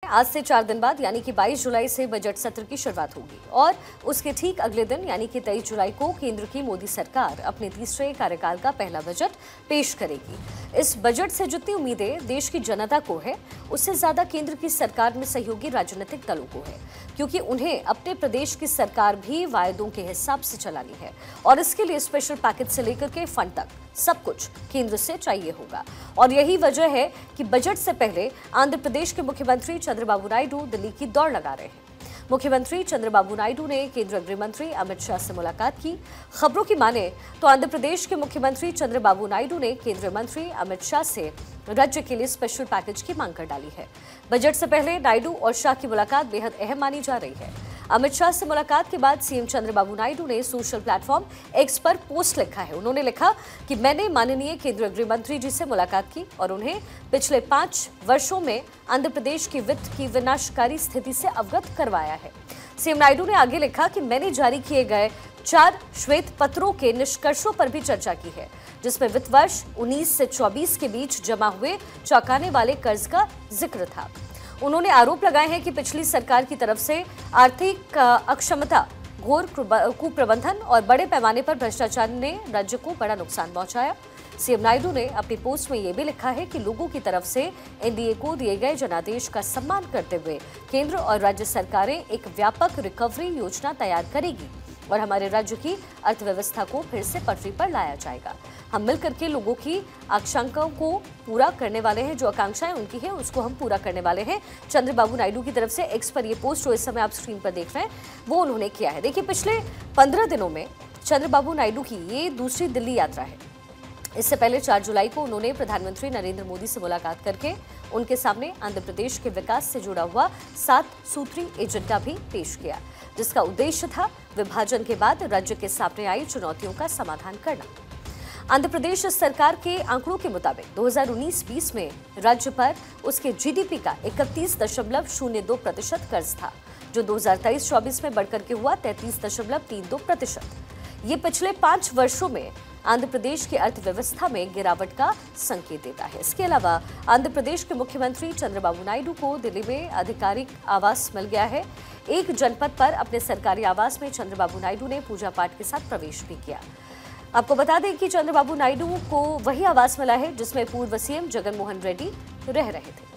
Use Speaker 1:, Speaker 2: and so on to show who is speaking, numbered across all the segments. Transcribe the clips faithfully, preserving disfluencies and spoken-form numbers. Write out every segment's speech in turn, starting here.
Speaker 1: आज से चार दिन बाद यानी कि बाईस जुलाई से बजट सत्र की शुरुआत होगी और उसके ठीक अगले दिन यानी कि तेईस जुलाई को केंद्र की मोदी सरकार अपने तीसरे कार्यकाल का पहला बजट पेश करेगी। इस बजट से जितनी उम्मीदें देश की जनता को है, उससे ज्यादा केंद्र की सरकार में सहयोगी राजनीतिक दलों को है, क्योंकि उन्हें अपने प्रदेश की सरकार भी वायदों के हिसाब से चलानी है और इसके लिए स्पेशल पैकेज से लेकर के फंड तक सब कुछ केंद्र से चाहिए होगा। और यही वजह है कि बजट से पहले आंध्र प्रदेश के मुख्यमंत्री चंद्रबाबू नायडू दिल्ली की दौड़ लगा रहे हैं। मुख्यमंत्री चंद्रबाबू नायडू ने केंद्रीय गृह मंत्री अमित शाह से मुलाकात की। खबरों की माने तो आंध्र प्रदेश के मुख्यमंत्री चंद्रबाबू नायडू ने केंद्रीय मंत्री अमित शाह से राज्य के लिए स्पेशल पैकेज की मांग कर डाली है। बजट से पहले नायडू और शाह की मुलाकात बेहद अहम मानी जा रही है। अमित शाह से मुलाकात के बाद सीएम चंद्रबाबू नायडू ने सोशल प्लेटफॉर्म एक्स पर पोस्ट लिखा है। उन्होंने लिखा कि मैंने माननीय केंद्रीय गृह मंत्री जी से मुलाकात की और उन्हें पिछले पांच वर्षों में आंध्र प्रदेश की वित्त की विनाशकारी स्थिति से अवगत करवाया है। सीएम नायडू ने आगे लिखा कि मैंने जारी किए गए चार श्वेत पत्रों के निष्कर्षों पर भी चर्चा की है, जिसमें वित्त वर्ष उन्नीस से चौबीस के बीच जमा हुए चौंकाने वाले कर्ज का जिक्र था। उन्होंने आरोप लगाए हैं कि पिछली सरकार की तरफ से आर्थिक अक्षमता, घोर कुप्रबंधन और बड़े पैमाने पर भ्रष्टाचार ने राज्य को बड़ा नुकसान पहुंचाया। सीएम नायडू ने अपनी पोस्ट में यह भी लिखा है कि लोगों की तरफ से एनडीए को दिए गए जनादेश का सम्मान करते हुए केंद्र और राज्य सरकारें एक व्यापक रिकवरी योजना तैयार करेगी और हमारे राज्य की अर्थव्यवस्था को फिर से पटरी पर लाया जाएगा। हम मिलकर के लोगों की आकांक्षाओं को पूरा करने वाले हैं, जो आकांक्षाएं उनकी है उसको हम पूरा करने वाले हैं। चंद्रबाबू नायडू की तरफ से एक्स पर ये पोस्ट जो इस समय आप स्क्रीन पर देख रहे हैं वो उन्होंने किया है। देखिए, पिछले पंद्रह दिनों में चंद्रबाबू नायडू की ये दूसरी दिल्ली यात्रा है। इससे पहले चार जुलाई को उन्होंने प्रधानमंत्री नरेंद्र मोदी से मुलाकात करके उनके सामने आंध्र प्रदेश के विकास से जुड़ा हुआ सात सूत्री एजेंडा भी पेश किया, जिसका उद्देश्य था विभाजन के बाद राज्य के सामने आई चुनौतियों का समाधान करना। आंध्र प्रदेश सरकार के आंकड़ों के मुताबिक दो हज़ार उन्नीस बीस में राज्य पर उसके जीडीपी का इकतीस दशमलव शून्य दो प्रतिशत कर्ज था, जो दो हज़ार तेईस चौबीस में बढ़कर के हुआ तैंतीस दशमलव तीन दो प्रतिशत। ये पिछले पांच वर्षों में आंध्र प्रदेश की अर्थव्यवस्था में गिरावट का संकेत देता है। इसके अलावा आंध्र प्रदेश के मुख्यमंत्री चंद्रबाबू नायडू को दिल्ली में आधिकारिक आवास मिल गया है। एक जनपद पर अपने सरकारी आवास में चंद्रबाबू नायडू ने पूजा पाठ के साथ प्रवेश भी किया। आपको बता दें कि चंद्रबाबू नायडू को वही आवास मिला है जिसमें पूर्व सीएम जगन मोहन रेड्डी रह रहे थे।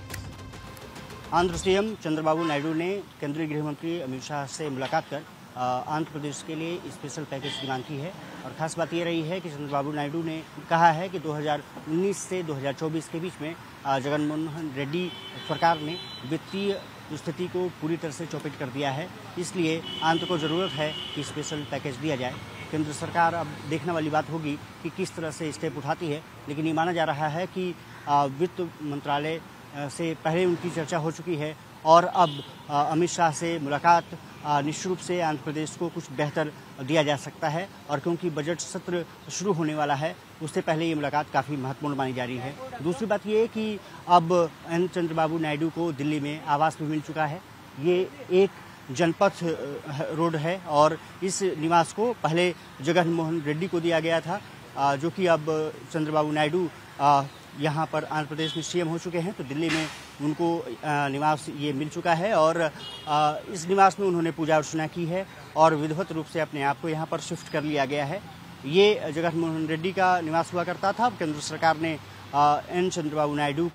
Speaker 2: आंध्र सीएम चंद्रबाबू नायडू ने केंद्रीय गृह मंत्री अमित शाह से मुलाकात कर आंध्र प्रदेश के लिए स्पेशल पैकेज की मांग की है। और खास बात यह रही है कि चंद्रबाबू नायडू ने कहा है कि दो हज़ार उन्नीस से दो हज़ार चौबीस के बीच में जगन मोहन रेड्डी सरकार ने वित्तीय स्थिति को पूरी तरह से चौपट कर दिया है। इसलिए आंध्र को ज़रूरत है कि स्पेशल पैकेज दिया जाए। केंद्र सरकार अब देखने वाली बात होगी कि किस तरह से स्टेप उठाती है, लेकिन ये माना जा रहा है कि वित्त मंत्रालय से पहले उनकी चर्चा हो चुकी है और अब अमित शाह से मुलाकात निश्चित रूप से आंध्र प्रदेश को कुछ बेहतर दिया जा सकता है। और क्योंकि बजट सत्र शुरू होने वाला है, उससे पहले ये मुलाकात काफ़ी महत्वपूर्ण मानी जा रही है। दूसरी बात ये है कि अब एन चंद्रबाबू नायडू को दिल्ली में आवास भी मिल चुका है। ये एक जनपथ रोड है और इस निवास को पहले जगन मोहन रेड्डी को दिया गया था, जो कि अब चंद्रबाबू नायडू यहाँ पर आंध्र प्रदेश में सीएम हो चुके हैं, तो दिल्ली में उनको निवास ये मिल चुका है और इस निवास में उन्होंने पूजा अर्चना की है और विधिवत रूप से अपने आप को यहाँ पर शिफ्ट कर लिया गया है। ये जगन मोहन रेड्डी का निवास हुआ करता था। केंद्र सरकार ने एन चंद्रबाबू नायडू।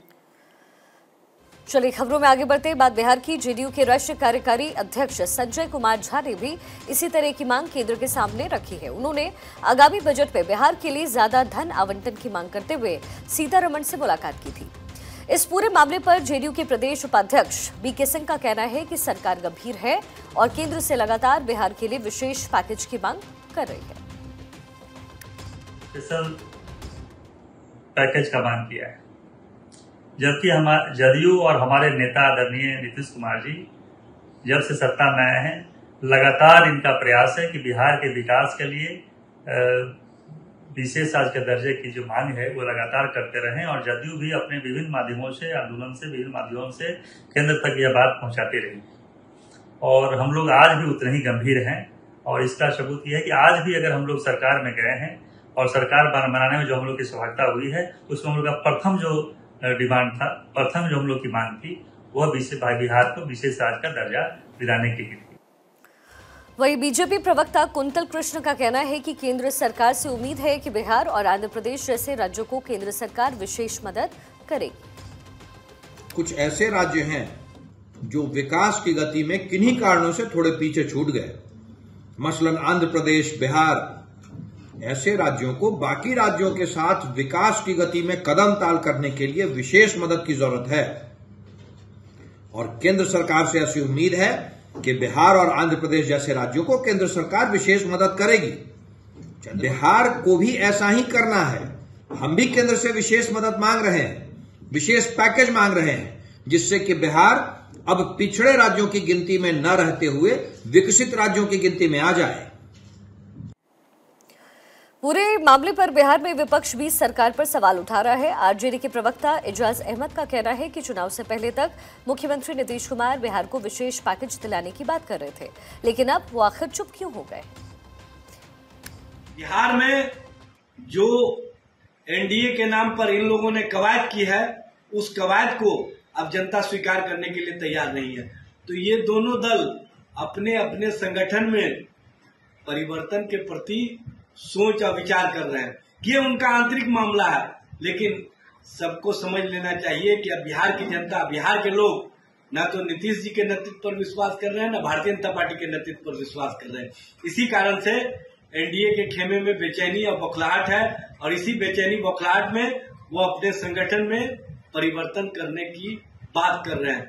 Speaker 1: चलिए खबरों में आगे बढ़ते बाद बिहार की जेडीयू के राष्ट्रीय कार्यकारी अध्यक्ष संजय कुमार झा ने भी इसी तरह की मांग केंद्र के सामने रखी है। उन्होंने आगामी बजट में बिहार के लिए ज्यादा धन आवंटन की मांग करते हुए सीतारमण से मुलाकात की थी। इस पूरे मामले पर जेडीयू के प्रदेश उपाध्यक्ष बीके सिंह का कहना है कि सरकार गंभीर है और केंद्र से लगातार बिहार के लिए विशेष पैकेज की मांग कर रही है।
Speaker 3: स्पेशल पैकेज का मांग किया है, जबकि हमारे जदयू और हमारे नेता आदरणीय नीतीश कुमार जी जब से सत्ता में आए हैं, लगातार इनका प्रयास है कि बिहार के विकास के लिए विशेष राज्य के दर्जे की जो मांग है वो लगातार करते रहें और जदयू भी अपने विभिन्न माध्यमों से, आंदोलन से, विभिन्न माध्यमों से केंद्र तक यह बात पहुंचाती रही और हम लोग आज भी उतने ही गंभीर हैं। और इसका सबूत यह है कि आज भी अगर हम लोग सरकार में गए हैं और सरकार बनाने में जो हम लोग की सफलता हुई है, उसमें हम लोग का प्रथम जो डिमांड था, प्रथम जो हम लोग की मांग थी, वह बिहार को विशेष राज्य का दर्जा दिलाने के लिए।
Speaker 1: वहीं बीजेपी प्रवक्ता कुंतल कृष्ण का कहना है कि केंद्र सरकार से उम्मीद है कि बिहार और आंध्र प्रदेश जैसे राज्यों को केंद्र सरकार विशेष मदद करेगी।
Speaker 4: कुछ ऐसे राज्य हैं जो विकास की गति में किन्हीं कारणों से थोड़े पीछे छूट गए, मसलन आंध्र प्रदेश, बिहार। ऐसे राज्यों को बाकी राज्यों के साथ विकास की गति में कदम ताल करने के लिए विशेष मदद की जरूरत है और केंद्र सरकार से ऐसी उम्मीद है कि बिहार और आंध्र प्रदेश जैसे राज्यों को केंद्र सरकार विशेष मदद करेगी। बिहार को भी ऐसा ही करना है। हम भी केंद्र से विशेष मदद मांग रहे हैं, विशेष पैकेज मांग रहे हैं, जिससे कि बिहार अब पिछड़े राज्यों की गिनती में न रहते हुए विकसित राज्यों की गिनती में आ जाए।
Speaker 1: पूरे मामले पर बिहार में विपक्ष भी सरकार पर सवाल उठा रहा है। आरजेडी के प्रवक्ता एजाज अहमद का कहना है कि चुनाव से पहले तक मुख्यमंत्री नीतीश कुमार बिहार को विशेष पैकेज दिलाने की बात कर रहे थे, लेकिन अब वो आखिर चुप क्यों हो गए?
Speaker 5: बिहार में जो एनडीए के नाम पर इन लोगों ने कवायद की है, उस कवायद को अब जनता स्वीकार करने के लिए तैयार नहीं है। तो ये दोनों दल अपने अपने संगठन में परिवर्तन के प्रति सोच और विचार कर रहे हैं। ये उनका आंतरिक मामला है, लेकिन सबको समझ लेना चाहिए कि अब बिहार की जनता, बिहार के लोग न तो नीतीश जी के नेतृत्व पर विश्वास कर रहे हैं, न भारतीय जनता पार्टी के नेतृत्व पर विश्वास कर रहे हैं। इसी कारण से एनडीए के खेमे में बेचैनी और बौखलाहट है और इसी बेचैनी बौखलाहट में वो अपने संगठन में परिवर्तन करने की बात कर रहे हैं।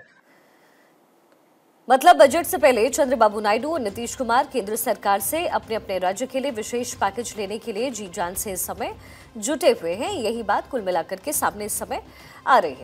Speaker 1: मतलब बजट से पहले चंद्रबाबू नायडू और नीतीश कुमार केंद्र सरकार से अपने अपने राज्य के लिए विशेष पैकेज लेने के लिए जी जान से इस समय जुटे हुए हैं। यही बात कुल मिलाकर के सामने इस समय आ रही है।